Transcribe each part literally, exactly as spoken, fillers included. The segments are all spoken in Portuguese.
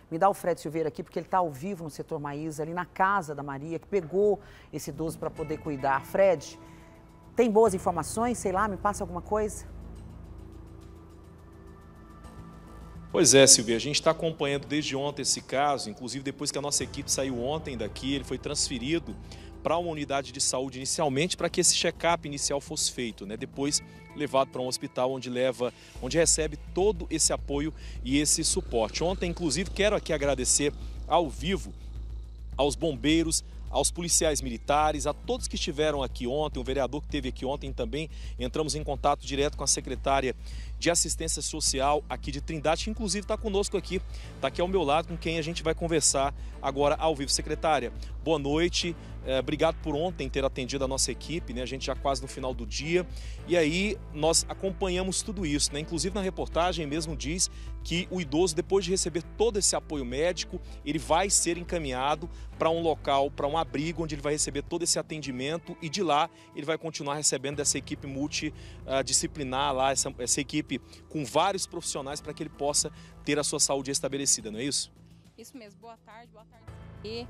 Me dá o Fred Silveira aqui, porque ele está ao vivo no setor Maísa, ali na casa da Maria, que pegou esse idoso para poder cuidar. Fred, tem boas informações? Sei lá, me passa alguma coisa? Pois é, Silvia, a gente está acompanhando desde ontem esse caso, inclusive depois que a nossa equipe saiu ontem daqui, ele foi transferido para uma unidade de saúde inicialmente para que esse check-up inicial fosse feito, né? Depois levado para um hospital onde leva, onde recebe todo esse apoio e esse suporte. Ontem, inclusive, quero aqui agradecer ao vivo aos bombeiros, aos policiais militares, a todos que estiveram aqui ontem, o vereador que esteve aqui ontem também, entramos em contato direto com a secretária de Assistência Social aqui de Trindade, que inclusive está conosco aqui, está aqui ao meu lado, com quem a gente vai conversar agora ao vivo. Secretária, boa noite, é, obrigado por ontem ter atendido a nossa equipe, né? A gente já quase no final do dia, e aí nós acompanhamos tudo isso, né? Inclusive na reportagem mesmo diz que o idoso, depois de receber todo esse apoio médico, ele vai ser encaminhado para um local, para um abrigo, onde ele vai receber todo esse atendimento e de lá ele vai continuar recebendo dessa equipe multidisciplinar lá, essa, essa equipe com vários profissionais para que ele possa ter a sua saúde estabelecida, não é isso? Isso mesmo, boa tarde, boa tarde. E,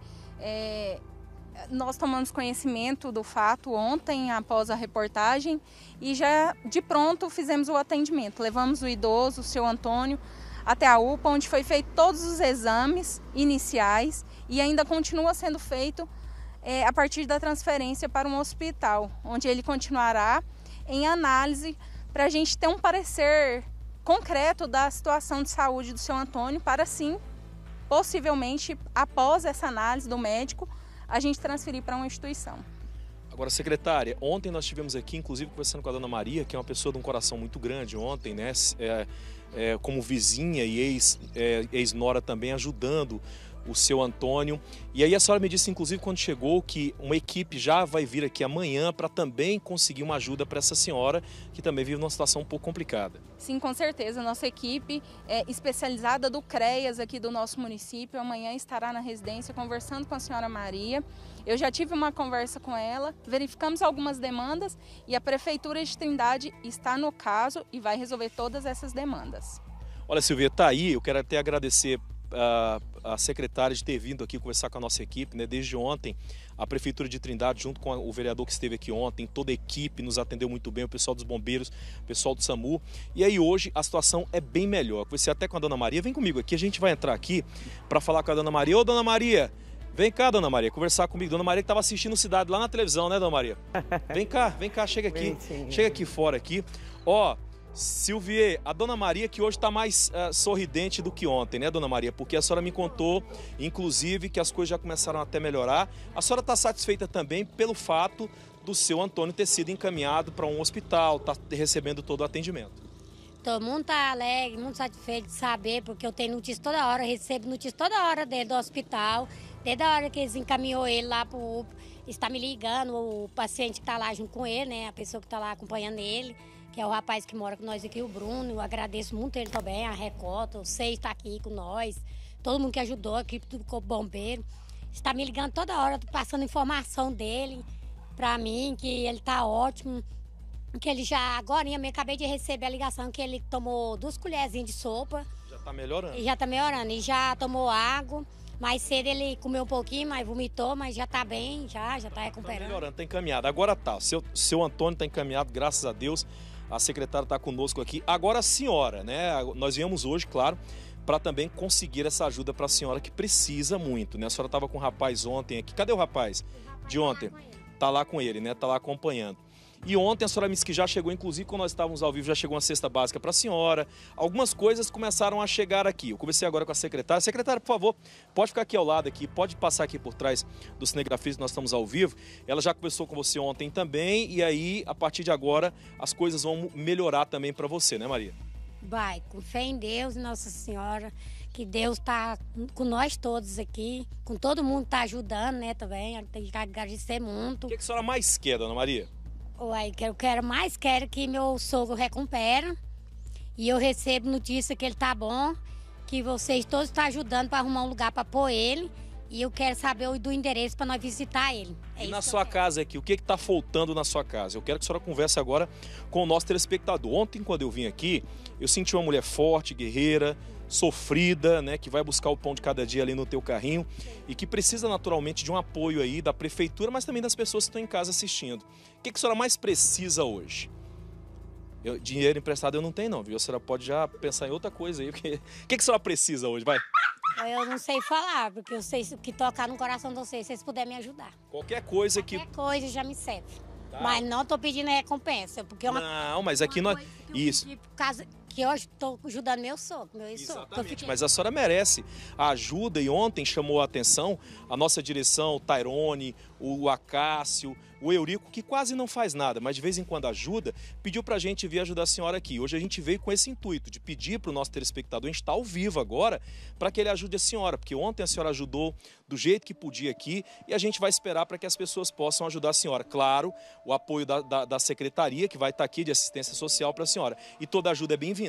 é, nós tomamos conhecimento do fato ontem, após a reportagem, e já de pronto fizemos o atendimento. Levamos o idoso, o seu Antônio, até a U P A, onde foi feito todos os exames iniciais e ainda continua sendo feito é, a partir da transferência para um hospital, onde ele continuará em análise para a gente ter um parecer concreto da situação de saúde do seu Antônio, para sim, possivelmente, após essa análise do médico, a gente transferir para uma instituição. Agora, secretária, ontem nós estivemos aqui, inclusive, conversando com a dona Maria, que é uma pessoa de um coração muito grande ontem, né? É, é, como vizinha e ex, é, ex-nora também, ajudando o seu Antônio. E aí a senhora me disse, inclusive, quando chegou, que uma equipe já vai vir aqui amanhã para também conseguir uma ajuda para essa senhora, que também vive numa situação um pouco complicada. Sim, com certeza. Nossa equipe é especializada do CREAS aqui do nosso município, amanhã estará na residência conversando com a senhora Maria. Eu já tive uma conversa com ela, verificamos algumas demandas e a Prefeitura de Trindade está no caso e vai resolver todas essas demandas. Olha, Silvia, tá aí, eu quero até agradecer a, a secretária de ter vindo aqui conversar com a nossa equipe, né? Desde ontem, a Prefeitura de Trindade, junto com o vereador que esteve aqui ontem, toda a equipe nos atendeu muito bem, o pessoal dos bombeiros, o pessoal do SAMU. E aí hoje a situação é bem melhor. Conversei até com a dona Maria, vem comigo aqui, a gente vai entrar aqui para falar com a dona Maria. Ô, dona Maria, vem cá, dona Maria, conversar comigo. Dona Maria que estava assistindo Cidade lá na televisão, né, dona Maria? Vem cá, vem cá, chega aqui, chega aqui fora aqui. Ó, Silvia, a dona Maria que hoje está mais uh, sorridente do que ontem, né, dona Maria? Porque a senhora me contou, inclusive, que as coisas já começaram até a melhorar. A senhora está satisfeita também pelo fato do seu Antônio ter sido encaminhado para um hospital, está recebendo todo o atendimento. Todo mundo está alegre, muito satisfeito de saber, porque eu tenho notícia toda hora, eu recebo notícia toda hora dele do hospital, desde a hora que eles encaminhou ele lá para o U P A, está me ligando, o paciente que está lá junto com ele, né, a pessoa que está lá acompanhando ele, que é o rapaz que mora com nós aqui, o Bruno. Eu agradeço muito ele também, a Recota, o Sei está aqui com nós, todo mundo que ajudou, a equipe do Corpo Bombeiro. Está me ligando toda hora, passando informação dele para mim, que ele está ótimo, que ele já, agora eu acabei de receber a ligação que ele tomou duas colherzinhas de sopa. Já está melhorando. E já está melhorando, e já tomou água. Mais cedo ele comeu um pouquinho, mas vomitou, mas já está bem, já já está recuperando. Está melhorando, está encaminhado. Agora tá, seu, seu Antônio está encaminhado, graças a Deus. A secretária está conosco aqui. Agora a senhora, né? Nós viemos hoje, claro, para também conseguir essa ajuda para a senhora que precisa muito, né? A senhora estava com o rapaz ontem aqui. Cadê o rapaz? De ontem. Tá lá com ele, né? Tá lá acompanhando. E ontem a senhora me disse que já chegou, inclusive quando nós estávamos ao vivo, já chegou uma cesta básica para a senhora. Algumas coisas começaram a chegar aqui. Eu comecei agora com a secretária. Secretária, por favor, pode ficar aqui ao lado aqui, pode passar aqui por trás do cinegrafista, nós estamos ao vivo. Ela já conversou com você ontem também e aí, a partir de agora, as coisas vão melhorar também para você, né, Maria? Vai, com fé em Deus e Nossa Senhora, que Deus está com nós todos aqui, com todo mundo que está ajudando, né, também. Tem que agradecer muito. O que, que a senhora mais quer, dona Maria? Uai, eu quero mais, quero que meu sogro recupere e eu recebo notícia que ele tá bom, que vocês todos estão ajudando para arrumar um lugar para pôr ele e eu quero saber o do endereço para nós visitar ele. É e na sua casa aqui, o que está faltando na sua casa? Eu quero que a senhora converse agora com o nosso telespectador. Ontem, quando eu vim aqui, eu senti uma mulher forte, guerreira, sofrida, né, que vai buscar o pão de cada dia ali no teu carrinho e que precisa naturalmente de um apoio aí da prefeitura, mas também das pessoas que estão em casa assistindo. O que, que a senhora mais precisa hoje? Eu, dinheiro emprestado eu não tenho não, viu? A senhora pode já pensar em outra coisa aí. Porque... O que, que a senhora precisa hoje? Vai. Eu não sei falar, porque eu sei o que tocar no coração de vocês, se vocês puderem me ajudar. Qualquer coisa que... Qualquer coisa já me serve. Tá. Mas não estou pedindo recompensa, porque... Uma... Não, mas aqui nós... Isso. Por causa que hoje estou ajudando meu sogro, meu ex-sogro. Exatamente, mas a senhora merece a ajuda e ontem chamou a atenção a nossa direção, o Tairone, o Acácio, o Eurico, que quase não faz nada, mas de vez em quando ajuda, pediu pra gente vir ajudar a senhora aqui. Hoje a gente veio com esse intuito de pedir pro nosso telespectador, a gente está ao vivo agora, para que ele ajude a senhora, porque ontem a senhora ajudou do jeito que podia aqui e a gente vai esperar para que as pessoas possam ajudar a senhora. Claro, o apoio da, da, da secretaria, que vai estar aqui de assistência social para a senhora. E toda ajuda é bem-vinda.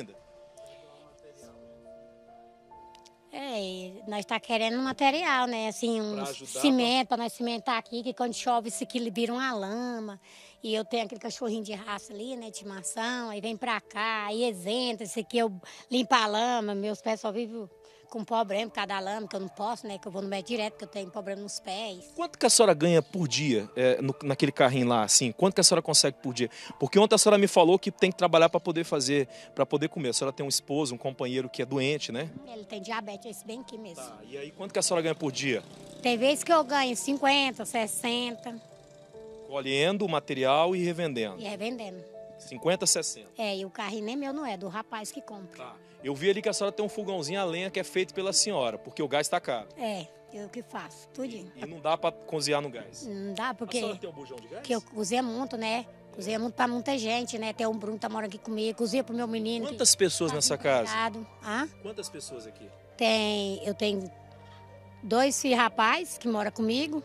É, nós está querendo material, né? Assim, um cimento para nós cimentar aqui, que quando chove isso aqui vira uma lama. E eu tenho aquele cachorrinho de raça ali, né? De estimação, aí vem pra cá, aí isenta, esse aqui eu limpo a lama, meus pés só vivem com problema por causa da lama, que eu não posso, né? Que eu vou no médico direto, que eu tenho problema nos pés. Quanto que a senhora ganha por dia é, no, naquele carrinho lá, assim? Quanto que a senhora consegue por dia? Porque ontem a senhora me falou que tem que trabalhar para poder fazer, para poder comer. A senhora tem um esposo, um companheiro que é doente, né? Ele tem diabetes, esse bem aqui mesmo. Tá, e aí quanto que a senhora ganha por dia? Tem vezes que eu ganho cinquenta, sessenta. Colhendo o material e revendendo? E revendendo. cinquenta, sessenta. É, e o carrinho nem meu não é, do rapaz que compra. Tá. Eu vi ali que a senhora tem um fogãozinho a lenha que é feito pela senhora, porque o gás está caro. É, eu que faço, tudinho. E não dá para cozinhar no gás? Não dá, porque... A senhora tem um bujão de gás? Porque eu cozinho muito, né? Cozinho muito para muita gente, né? Tem um Bruno que tá morando aqui comigo, cozinha pro meu menino. Quantas que pessoas tá nessa casa? Hã? Quantas pessoas aqui? Tem, eu tenho dois filhos rapazes que moram comigo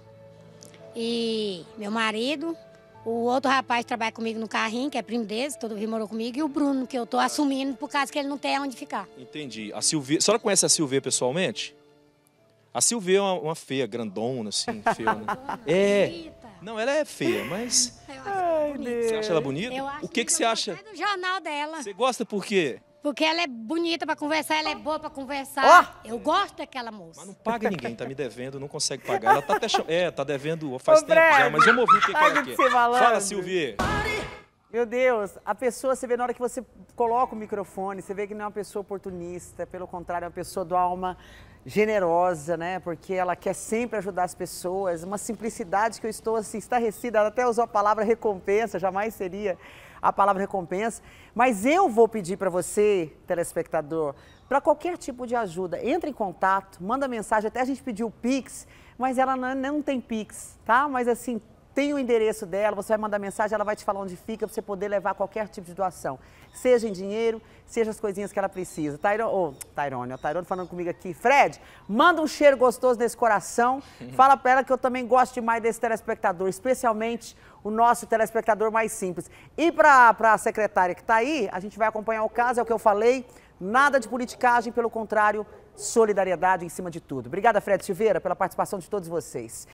e meu marido. O outro rapaz trabalha comigo no carrinho, que é primo desse, todo dia morou comigo, e o Bruno, que eu tô assumindo por causa que ele não tem onde ficar. Entendi. A Silvia, a senhora conhece a Silvia pessoalmente? A Silvia é uma, uma feia, grandona, assim, feia, né? É. Não, ela é feia, mas... Eu acho ela bonita. Você acha ela bonita? Eu acho O que, que você acha? do jornal dela. Você gosta por quê? Porque ela é bonita pra conversar, ela é boa pra conversar. Oh! Eu gosto daquela moça. Mas não paga ninguém, tá me devendo, não consegue pagar. Ela tá até... É, tá devendo faz Ô, tempo Fred, já, mas vamos ouvir o que, que ela quer. Fala, Silvia. Meu Deus, a pessoa, você vê na hora que você coloca o microfone, você vê que não é uma pessoa oportunista, pelo contrário, é uma pessoa do alma generosa, né? Porque ela quer sempre ajudar as pessoas, uma simplicidade que eu estou assim, estarrecida, ela até usou a palavra recompensa, jamais seria a palavra recompensa, mas eu vou pedir para você, telespectador, para qualquer tipo de ajuda, entre em contato, manda mensagem, até a gente pediu o Pix, mas ela não, não tem Pix, tá? Mas assim, tem o endereço dela, você vai mandar mensagem, ela vai te falar onde fica para você poder levar qualquer tipo de doação. Seja em dinheiro, seja as coisinhas que ela precisa. Tairone, oh, Tairone, o Tairone falando comigo aqui. Fred, manda um cheiro gostoso nesse coração. Fala para ela que eu também gosto demais desse telespectador, especialmente o nosso telespectador mais simples. E para a secretária que está aí, a gente vai acompanhar o caso, é o que eu falei. Nada de politicagem, pelo contrário, solidariedade em cima de tudo. Obrigada, Fred Silveira, pela participação de todos vocês.